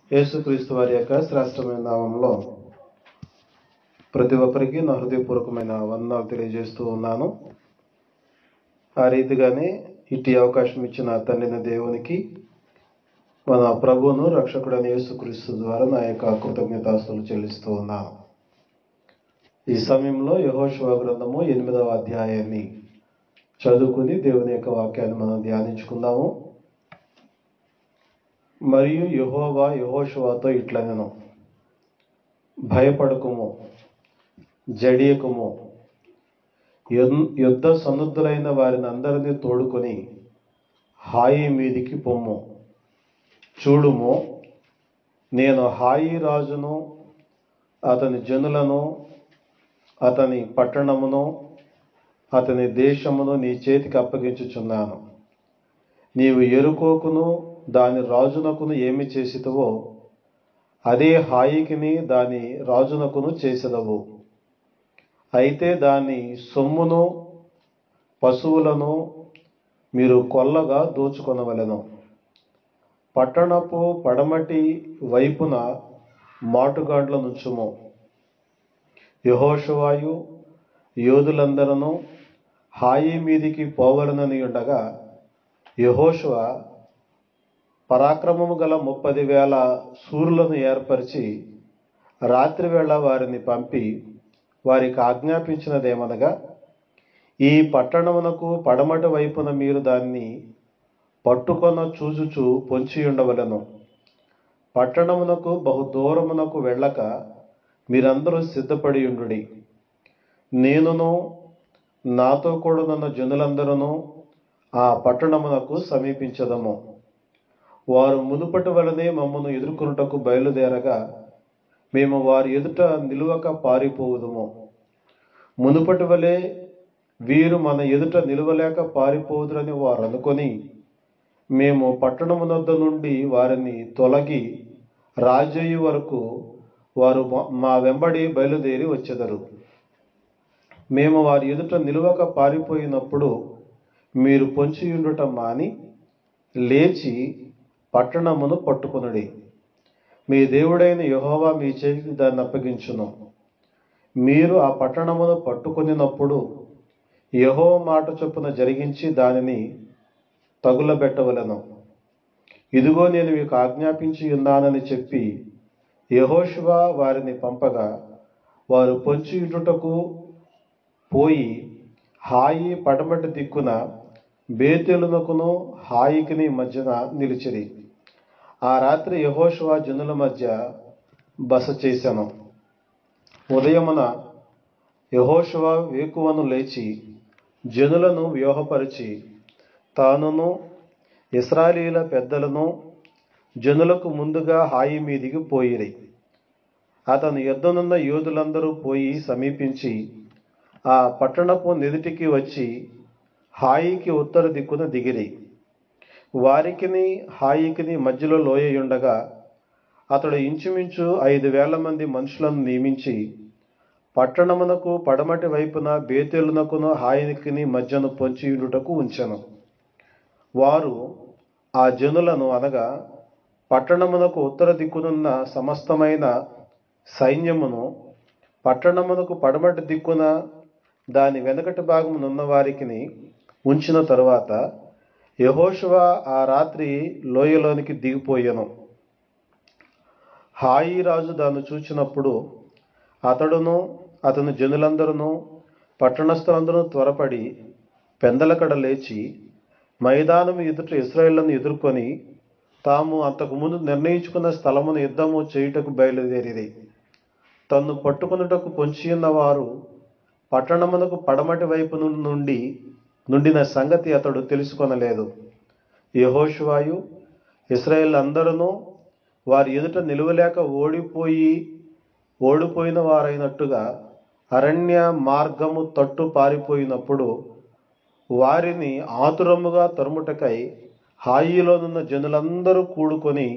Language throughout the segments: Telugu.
యేసుక్రీస్తు వారి యొక్క శ్రేష్టమైన నామంలో ప్రతి ఒక్కరికి నా హృదయపూర్వకమైన వందనాలు తెలియజేస్తూ ఉన్నాను. ఆ రీతిగానే ఇట్టి అవకాశం ఇచ్చిన తండ్రిన దేవునికి, మన ప్రభువును రక్షకుడైన యేసుక్రీస్తు ద్వారా నా యొక్క కృతజ్ఞతాస్తులు చెల్లిస్తూ ఉన్నాను. ఈ సమయంలో యెహోషువ గ్రంథము 8వ అధ్యాయాన్ని చదువుకుని దేవుని యొక్క వాక్యాన్ని మనం ధ్యానించుకుందాము. మరియు యెహోవా యెహోషువతో ఇట్లనెను, భయపడకుము, జడియకుము, యుద్ధ సన్నుద్ధులైన వారిని అందరినీ తోడుకొని హాయి మీదికి పొమ్ము. చూడుము, నేను హాయి రాజును, అతని జనులను, అతని పట్టణమును, అతని దేశమును నీ చేతికి అప్పగించుచున్నాను. నీవు యెరికోకును దాని రాజునకును ఏమి చేసితవో అదే హాయికిని దాని రాజునకును చేసెదవు. అయితే దాని సొమ్మును పశువులను మీరు కొల్లగా దోచుకొనవలెను. పట్టణపు పడమటి వైపున మాటుగాండ్ల నుంచుము. యెహోషువయు యోధులందరూ హాయి మీదికి పోవలనని ఉండగా, యెహోషువ పరాక్రమము గల 30,000 శూరులను ఏర్పరిచి రాత్రివేళ వారిని పంపి వారికి ఆజ్ఞాపించినదేమనగా, ఈ పట్టణమునకు పడమటి వైపున మీరు దాన్ని పట్టుకొన చూచుచు పొంచి ఉండవలెను. పట్టణమునకు బహు దూరమునకు వెళ్ళక మీరందరూ సిద్ధపడి ఉండుడి. నేనును నాతో కూడనున్న జనులందరూ ఆ పట్టణమునకు సమీపించదము. వారు మునుపటి వలనే మమ్మను ఎదుర్కొనుటకు బయలుదేరగా మేము వారి ఎదుట నిలువక పారిపోవుదుము. మునుపటి వలె వీరు మన ఎదుట నిలువలేక పారిపోదురని వారు అనుకొని, మేము పట్టణమునొద్ద నుండి వారిని తొలగి రాజయ్య వరకు వారు మా వెంబడి బయలుదేరి వచ్చెదరు. మేము వారి ఎదుట నిలువక పారిపోయినప్పుడు మీరు పొంచియుండుట మాని లేచి పట్టణమును పట్టుకొనుడి. మీ దేవుడైన యెహోవా మీ చేతికి దాన్ని అప్పగించును. మీరు ఆ పట్టణమును పట్టుకొనినప్పుడు యెహోవా మాట చొప్పున జరిగించి దానిని తగులబెట్టవలెను. ఇదిగో నేను మీకు ఆజ్ఞాపించి ఉన్నానని చెప్పి యెహోషువ వారిని పంపగా, వారు పొంచియుండుటకు పోయి హాయి పడమటి దిక్కున బేతేలునకును హాయికిని మధ్యన నిలిచిరి. ఆ రాత్రి యెహోషువ జనుల మధ్య బస చేసెను. ఉదయమున యెహోషువ వేకువను లేచి జనులను వ్యూహపరిచి తానును ఇశ్రాయేలీయుల పెద్దలను జనులకు ముందుగా హాయి మీదికి పోయిరి. అతని యొద్దనున్న యోధులందరూ పోయి సమీపించి ఆ పట్టణపు నెదుటికి వచ్చి హాయికి ఉత్తర దిక్కున దిగిరి. వారికిని హాయికిని మధ్యలో లోయయుండగా అతడు ఇంచుమించు 5,000 మంది మనుషులను నియమించి పట్టణమునకు పడమటి వైపున బేతేలునకును హాయికిని మధ్యను పొంచియుండుటకు ఉంచెను. వారు ఆ జనులను, అనగా పట్టణమునకు ఉత్తర దిక్కునున్న సమస్తమైన సైన్యమును, పట్టణమునకు పడమటి దిక్కున దాని వెనకటి భాగమునున్న వారికిని ఉంచిన తరువాత యెహోషువ ఆ రాత్రి లోయలోనికి దిగిపోయెను. హాయి రాజు దాన్ని చూచినప్పుడు అతడును అతని జనులందరూ పట్టణస్థులందరూ త్వరపడి పెందలకడ లేచి మైదానము ఎదుట ఇశ్రాయేలును ఎదుర్కొని తాము అంతకుముందు నిర్ణయించుకున్న స్థలమును యుద్ధము చేయుటకు బయలుదేరిరి. తన్ను పట్టుకొనుటకు పొంచియున్న వారు పట్టణమునకు పడమటి వైపు నుండిన సంగతి అతడు తెలుసుకొనలేదు. యెహోషువయు ఇశ్రాయేలు అందరూ వారి ఎదుట నిలువలేక ఓడిపోయిన వారైనట్టుగా అరణ్య మార్గము తట్టు పారిపోయినప్పుడు వారిని ఆతురముగా తరుముటకై హాయిలోనున్న జనులందరూ కూడుకొని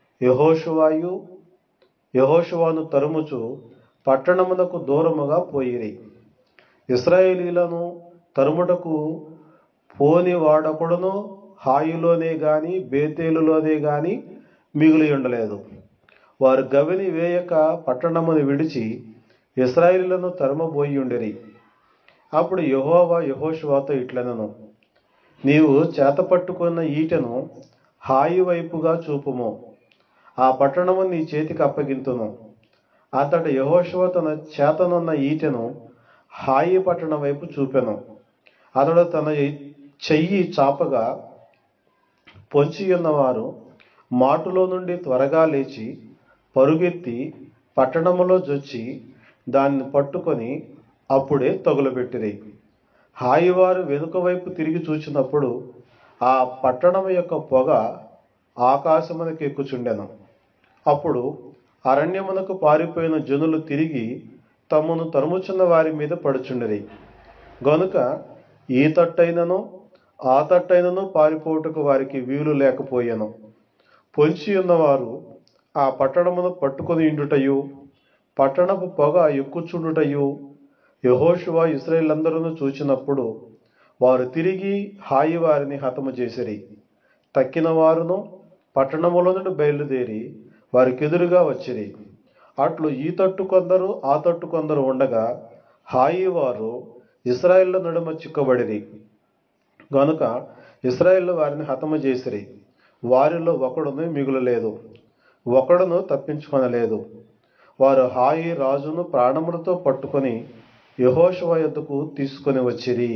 యెహోషువను తరుముచు పట్టణమునకు దూరముగా పోయిరి. ఇశ్రాయేలీయులను తరుముటకు పోని వాడొకడును హాయిలోనే గాని బేతేలులోనే గాని మిగిలి ఉండలేదు. వారు గవిని వేయక పట్టణమును విడిచి ఇశ్రాయేలులను తరుమబోయుండిరి. అప్పుడు యెహోవా యెహోషువతో ఇట్లనెను, నీవు చేతపట్టుకున్న ఈటెను హాయి వైపుగా చూపుము, ఆ పట్టణము నీ చేతికి అప్పగింతును. అతడు యెహోషువ తన చేతనున్న ఈటెను హాయి పట్టణం వైపు చూపెను. అతడు తన చెయ్యి చాపగా పొంచియున్నవారు మాటులో నుండి త్వరగా లేచి పరుగెత్తి పట్టణములో జొచ్చి దానిని పట్టుకొని అప్పుడే తగులబెట్టిరి. హాయివారు వెనుక వైపు తిరిగి చూచినప్పుడు ఆ పట్టణము యొక్క పొగ ఆకాశమునకు ఎక్కుచుండెను. అప్పుడు అరణ్యమునకు పారిపోయిన జనులు తిరిగి తమను తరుముచున్న వారి మీద పడుచుండిరి. గనుక ఈ తట్టైనను ఆ తట్టైనను పారిపోవుటకు వారికి వీలు లేకపోయెను. పొంచి ఉన్నవారు ఆ పట్టణమును పట్టుకొని ఇండుటయు పట్టణపు పొగ ఎక్కుచుండుటయు యెహోషువ ఇశ్రాయేలులందరూ చూచినప్పుడు వారు తిరిగి హాయి వారిని హతము చేసిరి. తక్కిన వారును పట్టణములో నుండి బయలుదేరి వారికి ఎదురుగా వచ్చిరి. అట్లు ఈ తట్టు కొందరు ఆ తట్టు కొందరు ఉండగా హాయి వారు ఇశ్రాయేళ్ల నడుమ చిక్కబడిరి. గనుక ఇశ్రాయేలు వారిని హతము చేసిరి. వారిలో ఒకడును మిగులలేదు, ఒకడును తప్పించుకొనలేదు. వారు హాయి రాజును ప్రాణములతో పట్టుకొని యెహోషువ యొద్దకు తీసుకొని వచ్చిరి.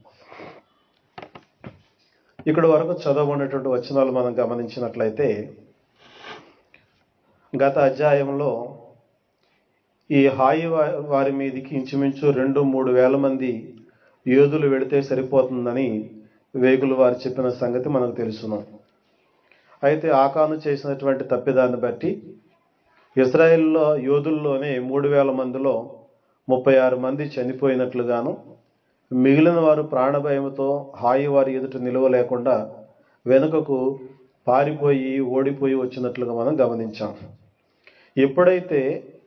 ఇక్కడ వరకు చదవబడినటువంటి వచనాలు మనం గమనించినట్లయితే, గత అధ్యాయంలో ఈ హాయి వారి మీదకి ఇంచుమించు 2-3 వేల మంది యోధులు వెళితే సరిపోతుందని వేగులు వారు చెప్పిన సంగతి మనకు తెలుసును. అయితే ఆకాను చేసినటువంటి తప్పిదాన్ని బట్టి ఇశ్రాయేల్లో యోధుల్లోనే 3,000 మందిలో 36 మంది చనిపోయినట్లుగాను, మిగిలిన వారు ప్రాణభయంతో హాయి వారి ఎదుట నిలవలేకుండా వెనుకకు పారిపోయి ఓడిపోయి వచ్చినట్లుగా మనం గమనించాం. ఎప్పుడైతే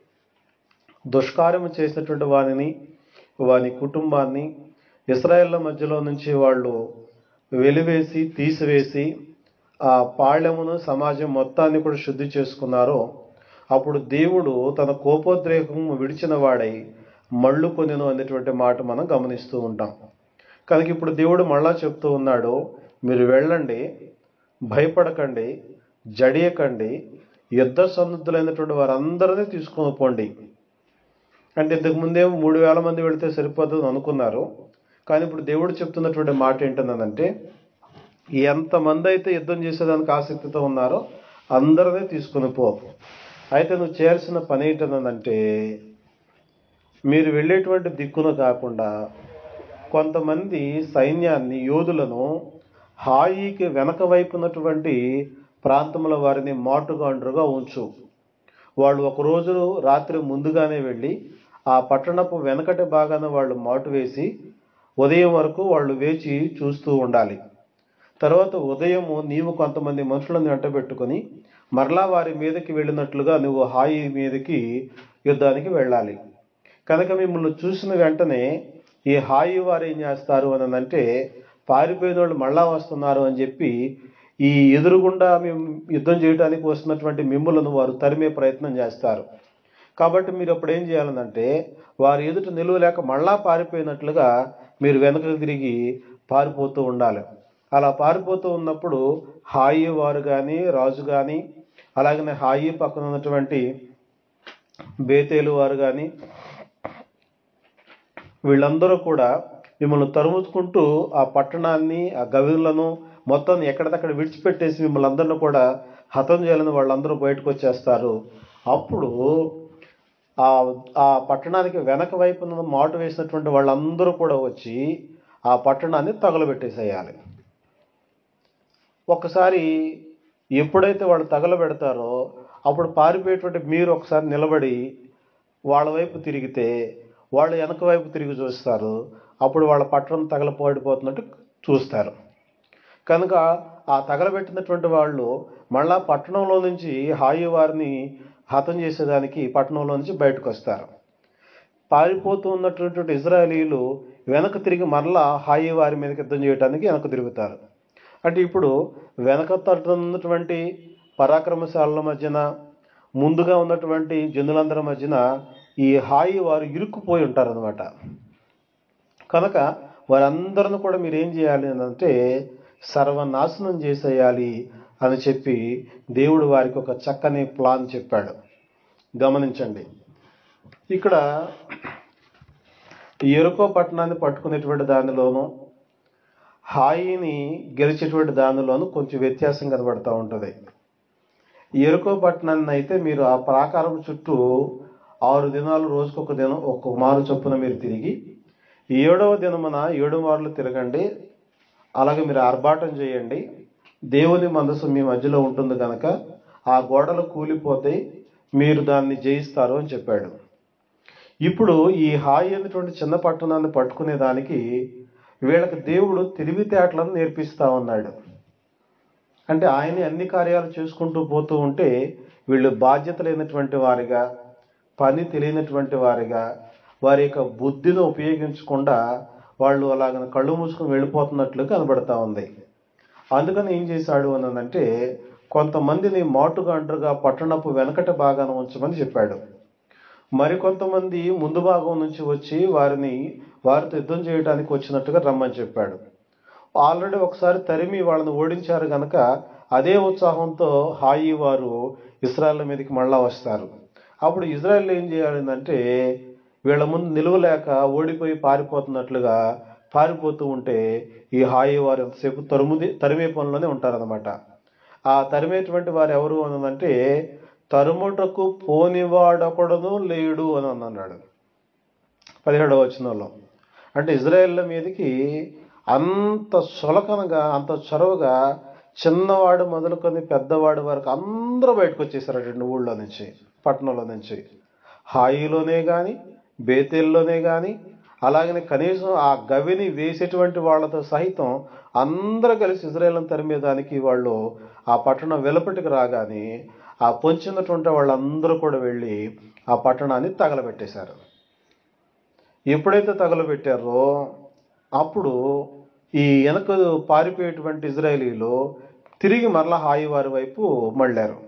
దుష్కార్యము చేసినటువంటి వాని కుటుంబాన్ని ఇశ్రాయేళ్ల మధ్యలో నుంచి వాళ్ళు వెలివేసి తీసివేసి ఆ పాళ్యమును సమాజం మొత్తాన్ని కూడా శుద్ధి చేసుకున్నారో, అప్పుడు దేవుడు తన కోపోద్రేకం విడిచిన వాడై మళ్ళు కొనెను అనేటువంటి మాట మనం గమనిస్తూ ఉంటాం. కనుక ఇప్పుడు దేవుడు మళ్ళా చెప్తూ ఉన్నాడు, మీరు వెళ్ళండి, భయపడకండి, జడియకండి, యుద్ధ సన్నద్ధులైనటువంటి వారందరినీ తీసుకొని పోండి. అంటే ఇంతకు ముందేమో 3,000 మంది వెళితే సరిపోతుంది అనుకున్నారు. కానీ ఇప్పుడు దేవుడు చెప్తున్నటువంటి మాట ఏంటంటే, ఎంతమంది అయితే యుద్ధం చేసేదానికి ఆసక్తితో ఉన్నారో అందరినీ తీసుకొని పో. అయితే నువ్వు చేయాల్సిన పని ఏంటంటే, మీరు వెళ్ళేటువంటి దిక్కును కాకుండా కొంతమంది సైన్యాన్ని, యోధులను హాయికి వెనక వైపున్నటువంటి ప్రాంతంలో వారిని మాటుగాండ్రుగా ఉంచు. వాళ్ళు ఒక రోజు రాత్రి ముందుగానే వెళ్ళి ఆ పట్టణపు వెనకటి భాగాన వాళ్ళు మాటు వేసి ఉదయం వరకు వాళ్ళు వేచి చూస్తూ ఉండాలి. తర్వాత ఉదయము నీవు కొంతమంది మనుషులను వెంటబెట్టుకొని మరలా వారి మీదకి వెళ్ళినట్లుగా నువ్వు హాయి మీదకి యుద్ధానికి వెళ్ళాలి. కనుక మిమ్మల్ని చూసిన వెంటనే ఈ హాయి వారు ఏం చేస్తారు అని అంటే, పారిపోయిన వాళ్ళు మళ్ళా వస్తున్నారు అని చెప్పి ఈ ఎదురుగుండా మేము యుద్ధం చేయడానికి వస్తున్నటువంటి మిమ్ములను వారు తరిమే ప్రయత్నం చేస్తారు. కాబట్టి మీరు అప్పుడు ఏం చేయాలనంటే, వారి ఎదుట నిలువలేక మళ్ళా పారిపోయినట్లుగా మీరు వెనకకు తిరిగి పారిపోతూ ఉండాలి. అలా పారిపోతూ ఉన్నప్పుడు హాయి వారు కానీ, రాజు కానీ, అలాగనే హాయి పక్కన ఉన్నటువంటి బేతేలు వారు కానీ, వీళ్ళందరూ కూడా మిమ్మల్ని తరుముకుంటూ ఆ పట్టణాన్ని, ఆ గవిలను మొత్తం ఎక్కడిదక్కడ విడిచిపెట్టేసి మిమ్మల్ని అందరినీ కూడా హతం చేయాలని వాళ్ళందరూ బయటకు వచ్చేస్తారు. అప్పుడు ఆ పట్టణానికి వెనక వైపున మాటు వేసినటువంటి వాళ్ళందరూ కూడా వచ్చి ఆ పట్టణాన్ని తగలబెట్టేసేయాలి. ఒకసారి ఎప్పుడైతే వాళ్ళు తగలబెడతారో అప్పుడు పారిపోయేటువంటి మీరు ఒకసారి నిలబడి వాళ్ళ వైపు తిరిగితే వాళ్ళు వెనక వైపు తిరిగి చూస్తారు. అప్పుడు వాళ్ళ పట్టణం తగలపడిపోతున్నట్టు చూస్తారు. కనుక ఆ తగలబెట్టినటువంటి వాళ్ళు మళ్ళా పట్టణంలో నుంచి హాయి వారిని హతం చేసేదానికి పట్టణంలో నుంచి బయటకు వస్తారు. పారిపోతూ ఉన్నటువంటి ఇజ్రాయేలీలు వెనక తిరిగి మరలా హాయి వారి మీదకి యుద్ధం చేయడానికి వెనక తిరుగుతారు. అంటే ఇప్పుడు వెనక తట్టున్నటువంటి పరాక్రమశాలల మధ్యన ముందుగా ఉన్నటువంటి జనులందరి మధ్యన ఈ హాయి వారు ఇరుక్కుపోయి ఉంటారనమాట. కనుక వారందరిని కూడా మీరు ఏం చేయాలి అంటే సర్వనాశనం చేసేయాలి అని చెప్పి దేవుడు వారికి ఒక చక్కని ప్లాన్ చెప్పాడు. గమనించండి, ఇక్కడ యెరికో పట్టణాన్ని పట్టుకునేటువంటి దానిలోనూ హాయిని గెలిచేటువంటి దానిలోనూ కొంచెం వ్యత్యాసం కనబడతా ఉంటుంది. యెరికో పట్టణాన్ని అయితే మీరు ఆ ప్రాకారం చుట్టూ 6 దినాలు రోజుకొక దినం ఒక్కొక్క మారు చొప్పున మీరు తిరిగి 7వ దినమున 7 మార్లు తిరగండి, అలాగే మీరు ఆర్భాటం చేయండి, దేవుని మనసు మీ మధ్యలో ఉంటుంది కనుక ఆ గోడలు కూలిపోతాయి, మీరు దాన్ని జయిస్తారు అని చెప్పాడు. ఇప్పుడు ఈ హాయి అనేటువంటి చిన్న పట్టణాన్ని పట్టుకునే దానికి వీళ్ళకి దేవుడు తెలివితేటలను నేర్పిస్తా ఉన్నాడు. అంటే ఆయనే అన్ని కార్యాలు చేసుకుంటూ పోతూ ఉంటే వీళ్ళు బాధ్యత లేనటువంటి వారిగా, పని తెలియనటువంటి వారిగా, వారి యొక్క బుద్ధిని ఉపయోగించకుండా వాళ్ళు అలాగ కళ్ళు మూసుకొని వెళ్ళిపోతున్నట్లు కనబడతా ఉంది. అందుకని ఏం చేశాడు అనంటే కొంతమందిని మాటుగాండ్రుగా పట్టణపు వెనకటి భాగాన ఉంచమని చెప్పాడు. మరికొంతమంది ముందు భాగం నుంచి వచ్చి వారితో యుద్ధం చేయడానికి వచ్చినట్టుగా రమ్మని చెప్పాడు. ఆల్రెడీ ఒకసారి తరిమి వాళ్ళని ఓడించారు కనుక అదే ఉత్సాహంతో హాయి వారు ఇశ్రాయేల్ మీదకి మళ్ళా వస్తారు. అప్పుడు ఇజ్రాయెల్ ఏం చేయాలంటే వీళ్ళ ముందు నిలువలేక ఓడిపోయి పారిపోతున్నట్లుగా పారిపోతూ ఉంటే ఈ హాయి వారు ఎంతసేపు తరిమే పనిలోనే ఉంటారనమాట. ఆ తరిమేటువంటి వారు ఎవరు అనంటే తరుముటకు పోనివాడొకడును లేడు అని అన్నాడు 17వ వచనంలో. అంటే ఇజ్రాయేళ్ల మీదకి అంత సులకనగా, అంత చొరవగా చిన్నవాడు మొదలుకొని పెద్దవాడు వరకు అందరూ బయటకు వచ్చేసారటండి ఊళ్ళో నుంచి, పట్టణంలో నుంచి. హాయిలోనే కానీ, బేతేల్లోనే కానీ, అలాగనే కనీసం ఆ గవిని వేసేటువంటి వాళ్ళతో సహితం అందరూ కలిసి ఇజ్రాయేలును తరిమేదానికి వాళ్ళు ఆ పట్టణం వెలుపటికి రాగానే ఆ పొంచినటువంటి వాళ్ళందరూ కూడా వెళ్ళి ఆ పట్టణాన్ని తగలబెట్టేశారు. ఎప్పుడైతే తగలబెట్టారో అప్పుడు ఈ వెనక పారిపోయేటువంటి ఇజ్రాయేలీలు తిరిగి మరలా హాయి వారి వైపు మళ్ళారు.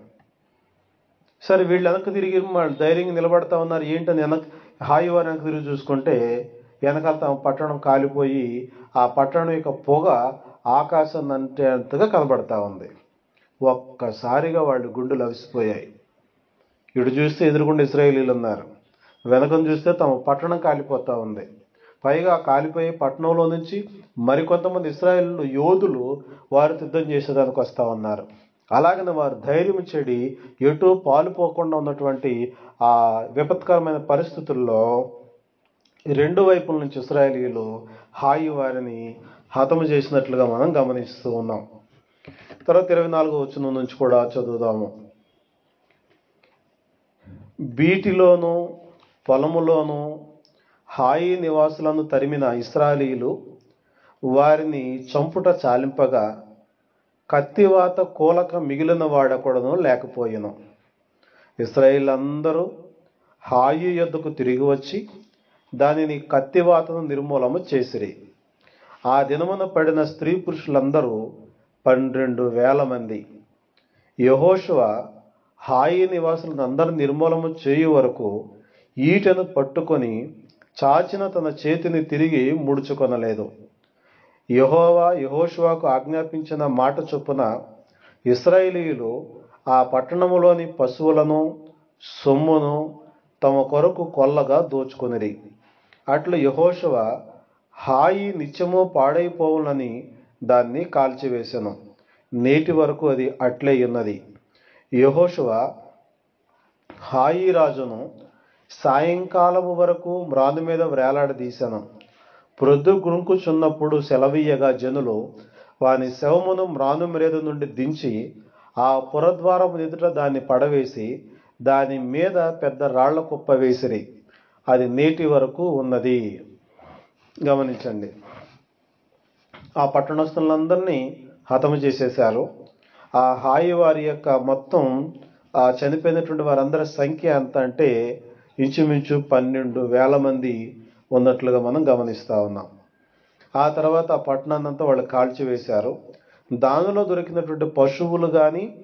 సరే, వీళ్ళు వెనక్కి తిరిగి ధైర్యంగా నిలబడతా ఉన్నారు. ఏంటని హాయి వారి వెనక్కి తిరిగి చూసుకుంటే వెనకాల తమ పట్టణం కాలిపోయి ఆ పట్టణం యొక్క పొగ ఆకాశాన్ని అంతేంతగా కనబడతా ఉంది. ఒక్కసారిగా వాళ్ళు గుండెలు అవిసిపోయాయి. ఇటు చూస్తే ఎదురుగుండా ఇశ్రాయేలీలు ఉన్నారు, వెనకను చూస్తే తమ పట్టణం కాలిపోతా ఉంది. పైగా కాలిపోయే పట్టణంలో నుంచి మరికొంతమంది ఇశ్రాయేలు యోధులు వారు యుద్ధం చేసేదానికి వస్తూ ఉన్నారు. అలాగనే వారు ధైర్యం చెడి ఎటు పాలుపోకుండా ఉన్నటువంటి ఆ విపత్కరమైన పరిస్థితుల్లో 2 వైపుల నుంచి ఇశ్రాయేలీలు హాయి వారిని హతము చేసినట్లుగా మనం గమనిస్తూ ఉన్నాం. తర్వాత 24వ వచనం నుంచి కూడా చదువుదాము. బీటిలోను పొలములోను హాయి నివాసులను తరిమిన ఇశ్రాయేలీలు వారిని చంపుట చాలింపగా కత్తివాత కూలక మిగిలిన వాడకూడను లేకపోయెను. ఇశ్రాయేలు అందరూ హాయి యొద్దకు తిరిగి వచ్చి దానిని కత్తివాతను నిర్మూలము చేసిరి. ఆ దినమున పడిన స్త్రీ పురుషులందరూ 12,000 మంది. యెహోషువ హాయి నివాసులను అందరూ నిర్మూలము చేయు వరకు ఈటెను పట్టుకొని చాచిన తన చేతిని తిరిగి ముడుచుకొనలేదు. యెహోవా యెహోషువకు ఆజ్ఞాపించిన మాట చొప్పున ఇశ్రాయేలీయులు ఆ పట్టణములోని పశువులను సొమ్మును తమ కొరకు కొల్లగా దోచుకొనిరి. అట్లు యెహోషువ హాయి నిత్యము పాడైపోవునని దాన్ని కాల్చివేసెను. నేటి వరకు అది అట్లే ఉన్నది. యెహోషువ హాయి రాజును సాయంకాలము వరకు మ్రాను మీద వ్రేలాడదీశాను. ప్రొద్దు గుంకుచున్నప్పుడు సెలవీయగా జనులు వాని శవమును మ్రాను మీద నుండి దించి ఆ పురద్వారము ఎదుట దాన్ని పడవేసి దాని మీద పెద్ద రాళ్ల కుప్ప వేసిరి. అది నేటి వరకు ఉన్నది. గమనించండి, ఆ పట్టణస్థులందరినీ హతము చేసేశారు. ఆ హాయి వారి యొక్క మొత్తం ఆ చనిపోయినటువంటి వారందరి సంఖ్య ఎంత అంటే ఇంచుమించు 12,000 మంది ఉన్నట్లుగా మనం గమనిస్తూ ఉన్నాం. ఆ తర్వాత ఆ పట్టణాన్నంతా వాళ్ళు కాల్చివేశారు. దానిలో దొరికినటువంటి పశువులు కానీ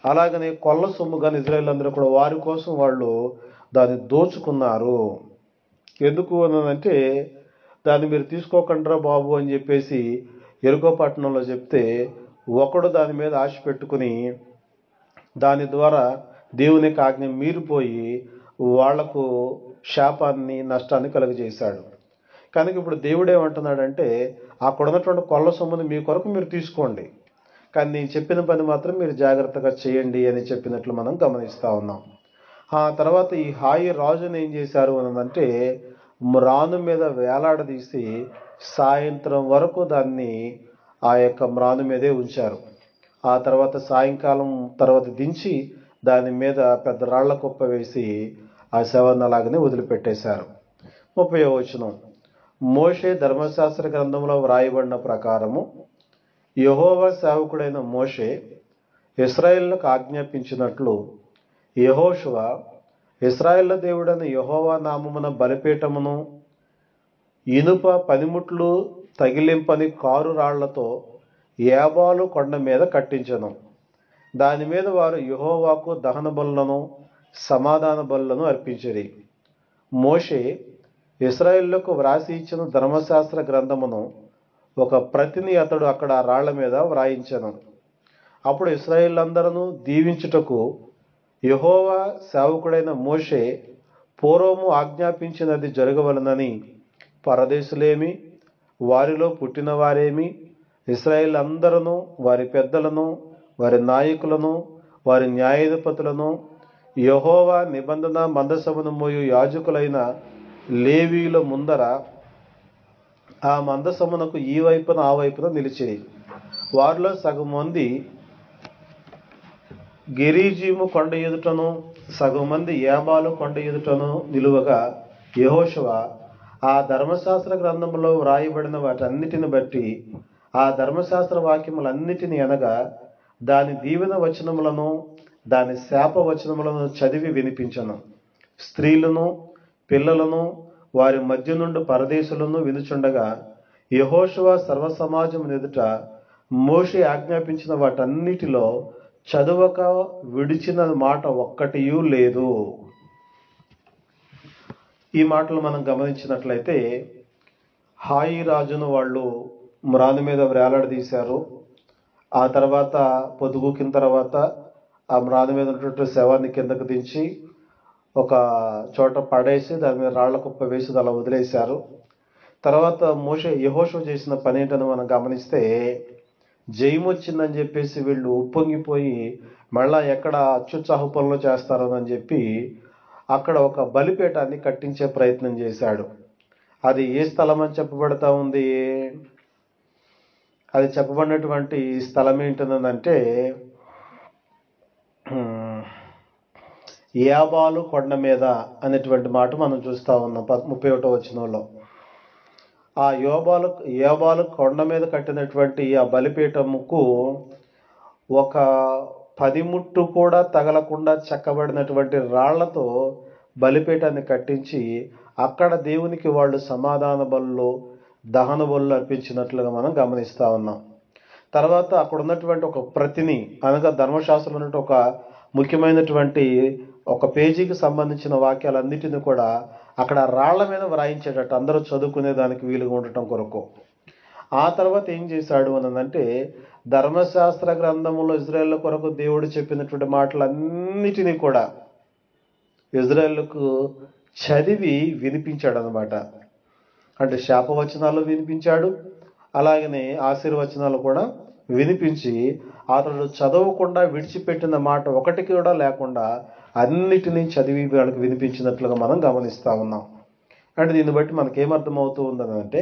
అలాగనే కొల్ల సొమ్ము కానీ ఇజ్రాయేల్ అందరూ కూడా వారి కోసం వాళ్ళు దాన్ని దోచుకున్నారు. ఎందుకు అనంటే దాన్ని మీరు తీసుకోకండ్రా బాబు అని చెప్పేసి ఎరుకో పట్టణంలో చెప్తే ఒకడు దాని మీద ఆశ పెట్టుకుని దాని ద్వారా దేవునికి ఆజ్ఞ మీరిపోయి వాళ్లకు శాపాన్ని నష్టాన్ని కలుగజేశాడు. కనుక ఇప్పుడు దేవుడు ఏమంటున్నాడంటే అక్కడ ఉన్నటువంటి కొల్ల సొమ్ముని మీ కొరకు మీరు తీసుకోండి, కానీ నేను చెప్పిన పని మాత్రం మీరు జాగ్రత్తగా చేయండి అని చెప్పినట్లు మనం గమనిస్తూ ఉన్నాం. ఆ తర్వాత ఈ హాయి రాజును ఏం చేశారు అనంటే మ్రాను మీద వేలాడదీసి సాయంత్రం వరకు దాన్ని ఆ యొక్క మ్రాను మీదే ఉంచారు. ఆ తర్వాత సాయంకాలం తర్వాత దించి దాని మీద పెద్ద రాళ్ల కుప్ప వేసి ఆ శవాన్ని అలాగనే వదిలిపెట్టేశారు. 30వ వచనం, మోషే ధర్మశాస్త్ర గ్రంథంలో వ్రాయబడిన ప్రకారము యెహోవా సేవకుడైన మోషే ఇశ్రాయేలుకు ఆజ్ఞాపించినట్లు యెహోషువ ఇశ్రాయేలు దేవుడైన యెహోవా నామమున బలిపీఠమును ఇనుప పనిముట్లు తగిలింపని కారు రాళ్లతో ఏబాలు కొండ మీద కట్టించెను. దాని మీద వారు యెహోవాకు దహన బలులను సమాధాన బలులను అర్పించిరి. మోషే ఇశ్రాయేలుకు వ్రాసి ఇచ్చిన ధర్మశాస్త్ర గ్రంథమును ఒక ప్రతిని అతడు అక్కడ ఆ రాళ్ల మీద వ్రాయించెను. అప్పుడు ఇశ్రాయేలందరూ దీవించుటకు యెహోవా సేవకుడైన మోషే పూర్వము ఆజ్ఞాపించినది జరగవలనని పరదేశులేమి వారిలో పుట్టిన వారేమి ఇశ్రాయేల్ అందరూ వారి పెద్దలను వారి నాయకులను వారి న్యాయాధిపతులను యెహోవా నిబంధన మందసమును మోయు యాజకులైన లేవీయుల ముందర ఆ మందసమునకు ఈ వైపున ఆ వైపున నిలిచిరి. వారిలో సగం మంది గెరీజీము కొండ ఎదుటను సగం మంది ఏబాలు కొండ ఎదుటను నిలువగా యెహోషువ ఆ ధర్మశాస్త్ర గ్రంథంలో వ్రాయబడిన వాటన్నిటిని బట్టి ఆ ధర్మశాస్త్ర వాక్యములన్నిటిని అనగా దాని దీవెన వచనములను దాని శాప వచనములను చదివి వినిపించను. స్త్రీలను పిల్లలను వారి మధ్య నుండి పరదేశులను వినుచుండగా యెహోషువ సర్వసమాజం ఎదుట మోషే ఆజ్ఞాపించిన వాటన్నిటిలో చదువక విడిచిన మాట ఒక్కటియూ లేదు. ఈ మాటలు మనం గమనించినట్లయితే హాయి రాజును వాళ్ళు మ్రాను మీద వేలాడదీశారు. ఆ తర్వాత పొద్దుగూకిన తర్వాత ఆ మ్రాను మీద ఉన్నటువంటి శవాన్ని కిందకు దించి ఒక చోట పడేసి దాని మీద రాళ్ల కుప్ప వేసి అలా వదిలేశారు. తర్వాత యెహోషువ చేసిన పని ఏంటని మనం గమనిస్తే జయం వచ్చిందని చెప్పేసి వీళ్ళు ఉప్పొంగిపోయి మళ్ళా ఎక్కడ అత్యుత్సాహ పనులు చేస్తారోనని చెప్పి అక్కడ ఒక బలిపీఠాన్ని కట్టించే ప్రయత్నం చేశాడు. అది ఏ స్థలం అని చెప్పబడతా ఉంది? అది చెప్పబడినటువంటి స్థలం ఏంటంటే ఏబాలు కొండ మీద అనేటువంటి మాట మనం చూస్తూ ఉన్నాం 31వ వచనంలో. ఆ ఏబాలు కొండ మీద కట్టినటువంటి ఆ బలిపీఠముకు ఒక పనిముట్టు కూడా తగలకుండా చెక్కబడినటువంటి రాళ్లతో బలిపీఠాన్ని కట్టించి అక్కడ దేవునికి వాళ్ళు సమాధాన బలులు దహన బలులు అర్పించినట్లుగా మనం గమనిస్తూ ఉన్నాం. తర్వాత అక్కడ ఉన్నటువంటి ఒక ప్రతిని అనగా ధర్మశాస్త్రంలో ఉన్నటువంటి ఒక ముఖ్యమైనటువంటి ఒక పేజీకి సంబంధించిన వాక్యాలన్నిటిని కూడా అక్కడ రాళ్ల మీద వ్రాయించేటట్టు అందరూ చదువుకునే దానికి వీలుగా ఉండటం కొరకు. ఆ తర్వాత ఏం చేశాడు అనంటే ధర్మశాస్త్ర గ్రంథములో ఇజ్రాయేల్ కొరకు దేవుడు చెప్పినటువంటి మాటలన్నిటినీ కూడా ఇజ్రాయేలుకు చదివి వినిపించాడు అనమాట. అంటే శాపవచనాలు వినిపించాడు, అలాగనే ఆశీర్వచనాలు కూడా వినిపించి అతడు చదవకుండా విడిచిపెట్టిన మాట ఒకటి కూడా లేకుండా అన్నిటినీ చదివి వాళ్ళకి వినిపించినట్లుగా మనం గమనిస్తూ ఉన్నాం. అంటే దీన్ని బట్టి మనకేమర్థమవుతూ ఉందనంటే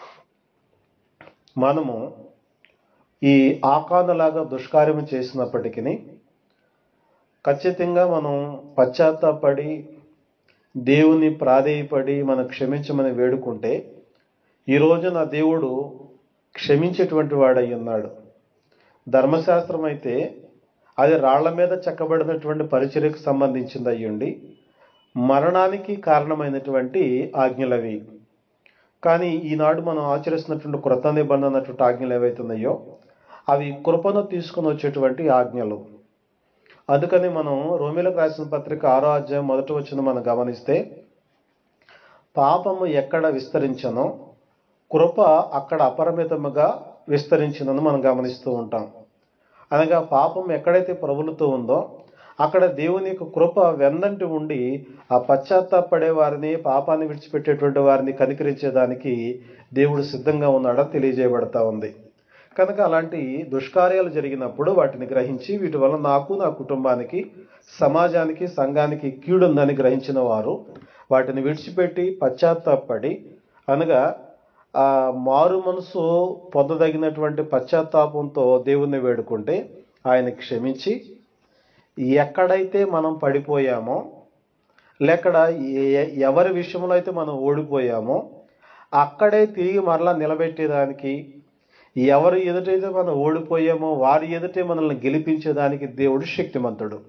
మనము ఈ ఆకానులాగా దుష్కార్యం చేసినప్పటికీ ఖచ్చితంగా మనం పశ్చాత్తాపడి దేవుని ప్రాధేయపడి మనం క్షమించమని వేడుకుంటే ఈరోజు నా దేవుడు క్షమించేటువంటి వాడై ఉన్నాడు. ధర్మశాస్త్రం అయితే అది రాళ్ల మీద చెక్కబడినటువంటి పరిచర్యకు సంబంధించింది అయ్యుండి మరణానికి కారణమైనటువంటి ఆజ్ఞలవి. కానీ ఈనాడు మనం ఆచరిస్తున్నటువంటి కృత నిబంధన అన్నటువంటి ఆజ్ఞలు ఏవైతున్నాయో అవి కృపను తీసుకుని వచ్చేటువంటి ఆజ్ఞలు. అందుకని మనం రోమీలకు రాసిన పత్రిక 6వ అధ్యాయం 1వ వచనం మనం గమనిస్తే, పాపము ఎక్కడ విస్తరించనో కృప అక్కడ అపరిమితముగా విస్తరించినను మనం గమనిస్తూ ఉంటాం. అనగా పాపం ఎక్కడైతే ప్రబలుతూ ఉందో అక్కడ దేవుని యొక్క కృప వెన్నంటి ఉండి ఆ పశ్చాత్తాపడే వారిని, పాపాన్ని విడిచిపెట్టేటువంటి వారిని కనికరించేదానికి దేవుడు సిద్ధంగా ఉన్నాడని తెలియజేయబడతా ఉంది. కనుక అలాంటి దుష్కార్యాలు జరిగినప్పుడు వాటిని గ్రహించి వీటి వల్ల నాకు, నా కుటుంబానికి, సమాజానికి, సంఘానికి కీడుందని గ్రహించిన వారు వాటిని విడిచిపెట్టి పశ్చాత్తాపడి, అనగా ఆ మారు మనసు పొందదగినటువంటి పశ్చాత్తాపంతో దేవుణ్ణి వేడుకుంటే ఆయన క్షమించి, ఎక్కడైతే మనం పడిపోయామో లేక ఎవరి విషయంలో అయితే మనం ఓడిపోయామో అక్కడే తిరిగి మరలా నిలబెట్టేదానికి, ఎవరి ఎదుటైతే మనం ఓడిపోయామో వారి ఎదుటే మనల్ని గెలిపించేదానికి దేవుడు శక్తిమంతుడు.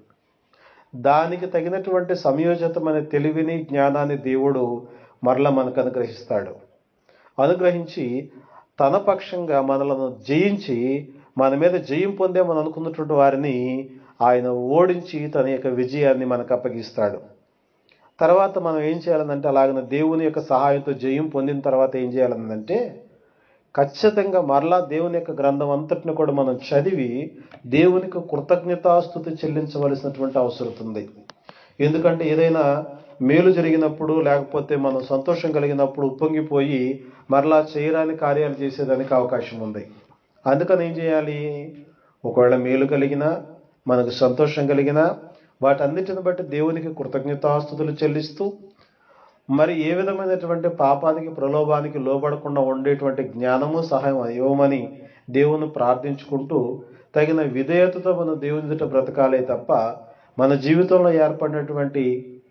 దానికి తగినటువంటి సమయోచితమైన తెలివిని, జ్ఞానాన్ని దేవుడు మరలా మనకు అనుగ్రహిస్తాడు. అనుగ్రహించి తన పక్షంగా మనలను జయించి, మన మీద జయం పొందే మనం అనుకున్నటువంటి వారిని ఆయన ఓడించి తన యొక్క విజయాన్ని మనకు అప్పగిస్తాడు. తర్వాత మనం ఏం చేయాలనంటే, అలాగనే దేవుని యొక్క సహాయంతో జయం పొందిన తర్వాత ఏం చేయాలనంటే, ఖచ్చితంగా మరలా దేవుని యొక్క గ్రంథం అంతటిని కూడా మనం చదివి దేవునికి కృతజ్ఞతాస్తుతి చెల్లించవలసినటువంటి అవసరం ఉంది. ఎందుకంటే ఏదైనా మేలు జరిగినప్పుడు, లేకపోతే మనం సంతోషం కలిగినప్పుడు ఉప్పొంగిపోయి మరలా చేయరాని కార్యాలు చేసేదానికి అవకాశం ఉంది. అందుకని ఏం చేయాలి, ఒకవేళ మేలు కలిగినా, మనకు సంతోషం కలిగినా వాటన్నిటిని బట్టి దేవునికి కృతజ్ఞతాస్తుతులు చెల్లిస్తూ, మరి ఏ విధమైనటువంటి పాపానికి, ప్రలోభానికి లోబడకుండా ఉండేటువంటి జ్ఞానము, సహాయం ఇవ్వమని దేవుని ప్రార్థించుకుంటూ తగిన విధేయతతో మనం దేవుని ఎదుట బ్రతకాలే తప్ప, మన జీవితంలో ఏర్పడినటువంటి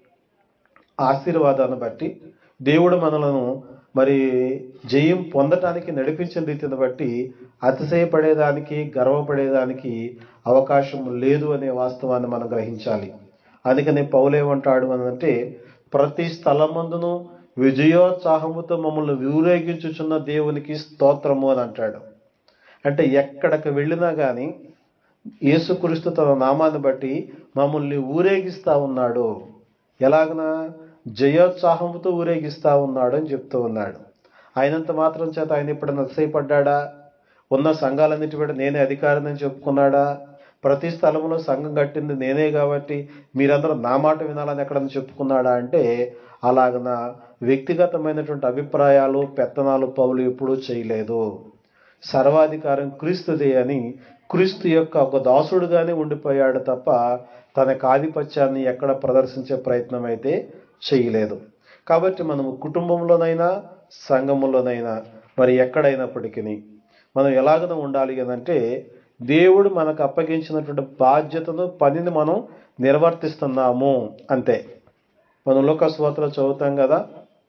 ఆశీర్వాదాన్ని బట్టి దేవుడు మనలను మరి జయం పొందటానికి నడిపించిన రీతిని బట్టి అతిశయపడేదానికి, గర్వపడేదానికి అవకాశం లేదు అనే వాస్తవాన్ని మనం గ్రహించాలి. అందుకనే పౌలేమంటాడు అనంటే, ప్రతి స్థలమందును విజయోత్సాహముతో మమ్మల్ని ఊరేగించుచున్న దేవునికి స్తోత్రము అని అంటాడు. అంటే ఎక్కడికి వెళ్ళినా కానీ యేసుక్రీస్తు తన నామాన్ని బట్టి మమ్మల్ని ఊరేగిస్తూ ఉన్నాడు. ఎలాగనా? జయోత్సాహంతో ఊరేగిస్తూ ఉన్నాడు అని చెప్తూ ఉన్నాడు. ఆయనంత మాత్రం చేత ఆయన ఎప్పుడైనా అతిశయపడ్డా? ఉన్న సంఘాలన్నిటి కూడా నేనే అధికారిని చెప్పుకున్నాడా? ప్రతి స్థలంలో సంఘం కట్టింది నేనే కాబట్టి మీరందరూ నా మాట వినాలని ఎక్కడన్నా చెప్పుకున్నాడా అంటే, అలాగన వ్యక్తిగతమైనటువంటి అభిప్రాయాలు, పెత్తనాలు పౌలు ఎప్పుడూ చేయలేదు. సర్వాధికారం క్రీస్తుదే అని క్రీస్తు యొక్క ఒక దాసుడుగానే ఉండిపోయాడు తప్ప తన ఆధిపత్యాన్ని ఎక్కడ ప్రదర్శించే ప్రయత్నం అయితే చేయలేదు. కాబట్టి మనము కుటుంబంలోనైనా, సంఘములోనైనా, మరి ఎక్కడైనప్పటికీ మనం ఎలాగన ఉండాలి అనంటే, దేవుడు మనకు అప్పగించినటువంటి బాధ్యతను, పనిని మనం నిర్వర్తిస్తున్నాము అంతే. మనం లోకస్వార్తలో చదువుతాం కదా,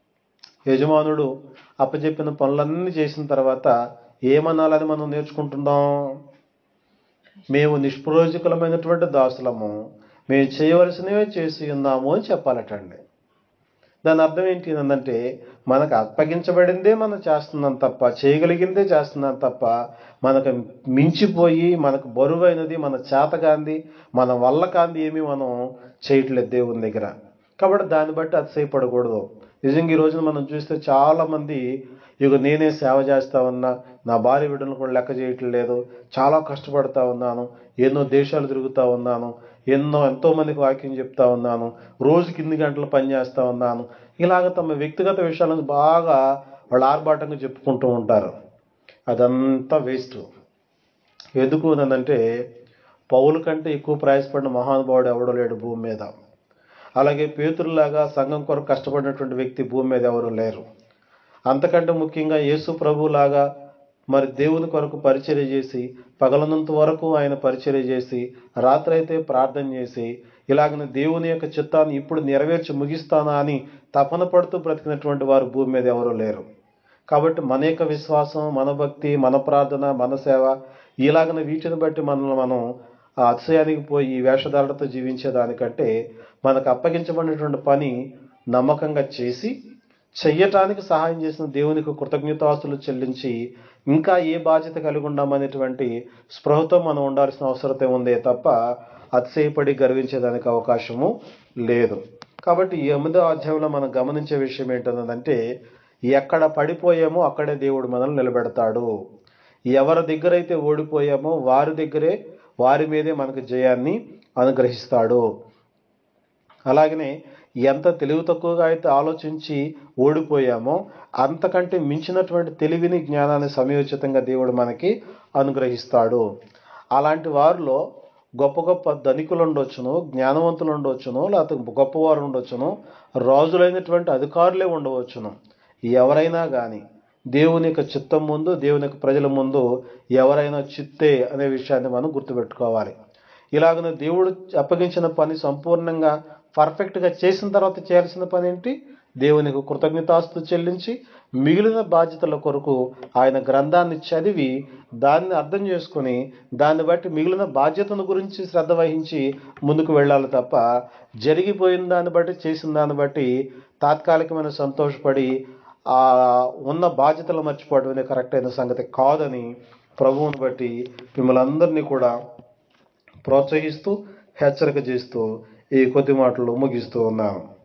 యజమానుడు అప్పచెప్పిన పనులన్నీ చేసిన తర్వాత ఏమనాలని మనం నేర్చుకుంటున్నాం? మేము నిష్ప్రయోజకులమైనటువంటి దాసులము, మేము చేయవలసినవే చేసి ఉన్నాము అని చెప్పాలటండి. దాని అర్థం ఏంటి అంటే, మనకు అప్పగించబడిందే మనం చేస్తున్నాం తప్ప, చేయగలిగిందే చేస్తున్నాం తప్ప, మనకు మించిపోయి, మనకు బరువైనది, మన చేతగాంది, మన వల్ల కాంది ఏమీ మనం చేయట్లేదు దేవుని దగ్గర. కాబట్టి దాన్ని బట్టి అతిశయపడకూడదు. నిజంగా ఈ రోజున మనం చూస్తే చాలామంది, ఇక నేనే సేవ చేస్తా ఉన్నా, నా భార్య బిడ్డలను కూడా లెక్క చేయట్లేదు, చాలా కష్టపడతా ఉన్నాను, ఎన్నో దేశాలు తిరుగుతూ ఉన్నాను, ఎంతో మందికి వాక్యం చెప్తా ఉన్నాను, రోజుకి ఇన్ని గంటలు పని చేస్తా ఉన్నాను, ఇలాగ తమ వ్యక్తిగత విషయాలను బాగా వాళ్ళు ఆర్భాటంగా చెప్పుకుంటూ ఉంటారు. అదంతా వేస్ట్. ఎందుకు అనంటే, పౌలు కంటే ఎక్కువ ప్రయాసపడిన మహానుభావుడు ఎవడో లేడు భూమి మీద. అలాగే పేతురులాగా సంఘం కొరకు కష్టపడినటువంటి వ్యక్తి భూమి మీద ఎవరు లేరు. అంతకంటే ముఖ్యంగా యేసు ప్రభులాగా మరి దేవుని కొరకు పరిచర్య చేసి, పగలనంత వరకు ఆయన పరిచర్య చేసి, రాత్రి అయితే ప్రార్థన చేసి, ఇలాగనే దేవుని యొక్క చిత్తాన్ని ఇప్పుడు నెరవేర్చి ముగిస్తానా అని తపన పడుతూ బ్రతికినటువంటి వారు భూమి మీద ఎవరూ లేరు. కాబట్టి మన యొక్క విశ్వాసం, మన భక్తి, మన ప్రార్థన, మన సేవ, ఇలాగనే వీటిని బట్టి మనల్ని మనం ఆ అతిశయానికి పోయి వేషధారణతో జీవించేదానికంటే, మనకు అప్పగించబడినటువంటి పని నమ్మకంగా చేసి చెయ్యటానికి సహాయం చేసిన దేవునికి కృతజ్ఞతాస్తులు చెల్లించి, ఇంకా ఏ బాధ్యత కలిగి ఉన్నామనేటువంటి స్పృహతో మనం ఉండాల్సిన అవసరత ఉందే తప్ప, అతిశయపడి గర్వించేదానికి అవకాశము లేదు. కాబట్టి ఈ 8వ అధ్యాయంలో మనం గమనించే విషయం ఏంటంటే, ఎక్కడ పడిపోయామో అక్కడే దేవుడు మనల్ని నిలబెడతాడు. ఎవరి దగ్గరైతే ఓడిపోయామో వారి మీదే మనకు జయాన్ని అనుగ్రహిస్తాడు. అలాగనే ఎంత తెలివి తక్కువగా అయితే ఆలోచించి ఓడిపోయామో అంతకంటే మించినటువంటి తెలివిని, జ్ఞానాన్ని సమయోచితంగా దేవుడు మనకి అనుగ్రహిస్తాడు. అలాంటి వారిలో గొప్ప గొప్ప ధనికులు ఉండొచ్చును, జ్ఞానవంతులు ఉండవచ్చును, లేకపోతే గొప్పవారు ఉండొచ్చును, రాజులైనటువంటి అధికారులే ఉండవచ్చును. ఎవరైనా కానీ దేవుని యొక్క చిత్తం ముందు, దేవుని యొక్క ప్రజల ముందు ఎవరైనా చిత్తే అనే విషయాన్ని మనం గుర్తుపెట్టుకోవాలి. ఇలాగనే దేవుడు అప్పగించిన పని సంపూర్ణంగా పర్ఫెక్ట్గా చేసిన తర్వాత చేయాల్సిన పని ఏంటి? దేవునికి కృతజ్ఞతాస్తుతి చెల్లించి మిగిలిన బాధ్యతల కొరకు ఆయన గ్రంథాన్ని చదివి దాన్ని అర్థం చేసుకొని దాన్ని బట్టి మిగిలిన బాధ్యతల గురించి శ్రద్ధ వహించి ముందుకు వెళ్ళాలి తప్ప, జరిగిపోయిన దాన్ని బట్టి, చేసిన దాన్ని బట్టి తాత్కాలికమైన సంతోషపడి ఉన్న బాధ్యతలు మర్చిపోవడం అనేది కరెక్ట్ అయిన సంగతి కాదని ప్రభువుని బట్టి మిమ్మల్ని అందరినీ కూడా ప్రోత్సహిస్తూ, హెచ్చరిక చేస్తూ ఈ కొద్ది మాటలు ముగిస్తూ ఉన్నాను.